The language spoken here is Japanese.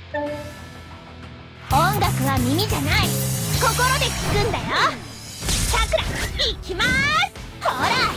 音楽は耳じゃない、心で聞くんだよ。さくら、いきまーす。ほら